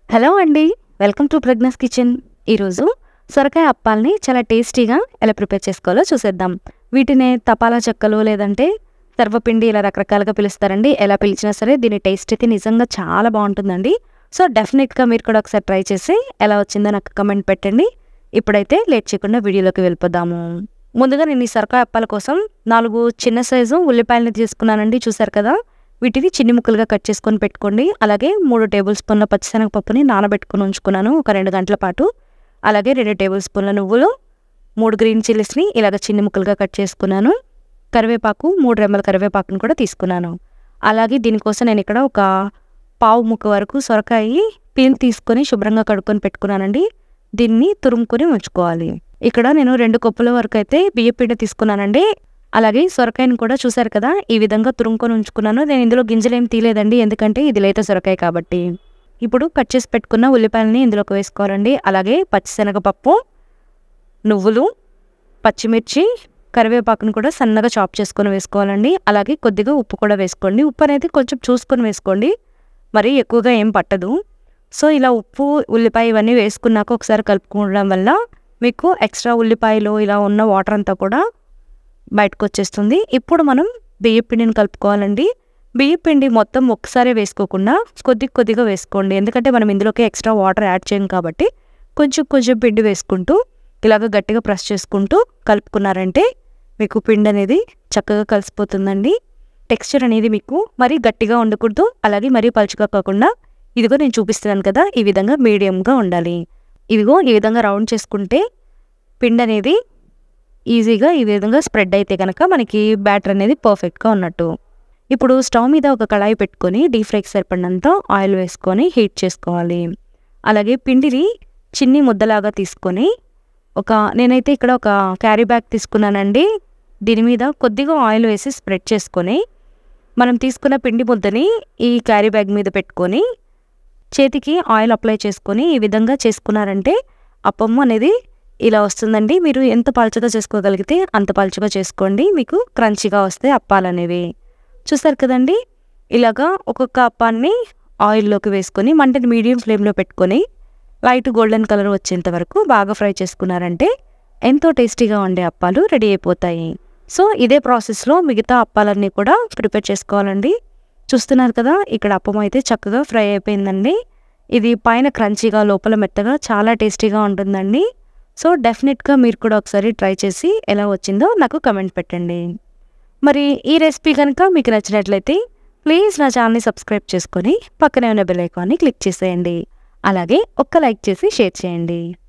Hello అండి. Welcome to Prajna's kitchen. ఈరోజు సొరకాయ అప్పాలని చాలా టేస్టీగా ఎలా ప్రిపేర్ చేసుకోవాలో చూసేద్దాం. వీటినే తపాలా చెక్కలు లేదంటే సర్వపిండి ఇలా రకరకాలుగా పిలుస్తారండి. ఎలా పిలిచినా సరే దీని టేస్ట్ అయితే నిజంగా చాలా బాగుంటుందండి. సో డెఫినెట్గా మీరు కూడా ఒకసారి ట్రై చేసి ఎలా వచ్చిందో నాకు కమెంట్ పెట్టండి. ఇప్పుడైతే లేట్ చేయకుండా వీడియోలోకి వెళ్ళిపోదాము. ముందుగా నేను ఈ సొరకాయ అప్పాల కోసం 4 చిన్న సైజు ఉల్లిపాయలని తీసుకున్నానండి. చూసారు కదా, వీటిని చిన్ని ముక్కలుగా కట్ చేసుకొని పెట్టుకోండి. అలాగే 3 టేబుల్ స్పూన్ల పచ్చిశనగపప్పుని నానబెట్టుకుని ఉంచుకున్నాను ఒక 2 గంటల పాటు. అలాగే 2 టేబుల్ స్పూన్ల నువ్వులు, 3 గ్రీన్ చిల్లీస్ని ఇలాగ చిన్ని ముక్కలుగా కట్ చేసుకున్నాను. కరివేపాకు 3 రెమ్మల కరివేపాకుని కూడా తీసుకున్నాను. అలాగే దీనికోసం నేను ఇక్కడ ఒక పావు ముక్క వరకు సొరకాయ పీల్ తీసుకొని శుభ్రంగా కడుక్కొని పెట్టుకున్నానండి. దీన్ని తురుముకొని ఉంచుకోవాలి. ఇక్కడ నేను 2 కప్పుల వరకు అయితే బియ్యపిండి తీసుకున్నానండి. అలాగే సొరకాయని కూడా చూసారు కదా, ఈ విధంగా తురుముకొని ఉంచుకున్నాను. నేను ఇందులో గింజలేం తీయలేదండి, ఎందుకంటే ఇది లేత సొరకాయ కాబట్టి. ఇప్పుడు కట్ చేసి పెట్టుకున్న ఉల్లిపాయలని ఇందులోకి వేసుకోవాలండి. అలాగే పచ్చిశనగపప్పు, నువ్వులు, పచ్చిమిర్చి, కరివేపాకును కూడా సన్నగా చాప్ చేసుకొని వేసుకోవాలండి. అలాగే కొద్దిగా ఉప్పు కూడా వేసుకోండి. ఉప్పు అనేది కొంచెం చూసుకొని వేసుకోండి, మరీ ఎక్కువగా ఏం పట్టదు. సో ఇలా ఉప్పు, ఉల్లిపాయ ఇవన్నీ వేసుకున్నాక ఒకసారి కలుపుకోవడం వల్ల మీకు ఎక్స్ట్రా ఉల్లిపాయలో ఇలా ఉన్న వాటర్ అంతా కూడా బయటకు వచ్చేస్తుంది. ఇప్పుడు మనం బియ్యపిండిని కలుపుకోవాలండి. బియ్యపిండి మొత్తం ఒక్కసారి వేసుకోకుండా కొద్దిగా వేసుకోండి, ఎందుకంటే మనం ఇందులోకి ఎక్స్ట్రా వాటర్ యాడ్ చేయం కాబట్టి. కొంచెం పిండి వేసుకుంటూ ఇలాగ గట్టిగా ప్రెస్ చేసుకుంటూ కలుపుకున్నారంటే మీకు పిండి అనేది చక్కగా కలిసిపోతుందండి. టెక్స్చర్ అనేది మీకు మరీ గట్టిగా ఉండకూడదు, అలాగే మరీ పలుచగా కాకుండా ఇదిగో నేను చూపిస్తున్నాను కదా, ఈ విధంగా మీడియంగా ఉండాలి. ఇదిగో ఈ విధంగా రౌండ్ చేసుకుంటే పిండి అనేది ఈజీగా ఈ విధంగా స్ప్రెడ్ అయితే కనుక మనకి బ్యాటర్ అనేది పర్ఫెక్ట్గా ఉన్నట్టు. ఇప్పుడు స్టవ్ మీద ఒక కళాయి పెట్టుకొని డీప్ ఫ్రైకి సరిపడినంత ఆయిల్ వేసుకొని హీట్ చేసుకోవాలి. అలాగే పిండిని చిన్ని ముద్దలాగా తీసుకొని నేనైతే ఇక్కడ ఒక క్యారీ బ్యాగ్ తీసుకున్నానండి. దీని మీద కొద్దిగా ఆయిల్ వేసి స్ప్రెడ్ చేసుకొని మనం తీసుకున్న పిండి ముద్దని ఈ క్యారీ బ్యాగ్ మీద పెట్టుకొని చేతికి ఆయిల్ అప్లై చేసుకొని ఈ విధంగా చేసుకున్నారంటే అప్పమ్మ అనేది ఇలా వస్తుందండి. మీరు ఎంత పలుచగా చేసుకోగలిగితే అంత పలుచగా చేసుకోండి, మీకు క్రంచిగా వస్తాయి అప్పాలనేవి. చూసారు కదండి, ఇలాగా ఒక్కొక్క అప్పాన్ని ఆయిల్లోకి వేసుకొని మంటని మీడియం ఫ్లేమ్లో పెట్టుకొని లైట్ గోల్డెన్ కలర్ వచ్చేంత వరకు బాగా ఫ్రై చేసుకున్నారంటే ఎంతో టేస్టీగా ఉండే అప్పాలు రెడీ అయిపోతాయి. సో ఇదే ప్రాసెస్లో మిగతా అప్పాలన్నీ కూడా ప్రిపేర్ చేసుకోవాలండి. చూస్తున్నారు కదా, ఇక్కడ అప్పం అయితే చక్కగా ఫ్రై అయిపోయిందండి. ఇది పైన క్రంచీగా లోపల మెత్తగా చాలా టేస్టీగా ఉంటుందండి. సో డెఫినెట్గా మీరు కూడా ఒకసారి ట్రై చేసి ఎలా వచ్చిందో నాకు కమెంట్ పెట్టండి. మరి ఈ రెసిపీ కనుక మీకు నచ్చినట్లయితే ప్లీజ్ నా ఛానల్ని సబ్స్క్రైబ్ చేసుకొని పక్కనే ఉన్న బెల్ ఐకాన్ని క్లిక్ చేసేయండి. అలాగే ఒక్క లైక్ చేసి షేర్ చేయండి.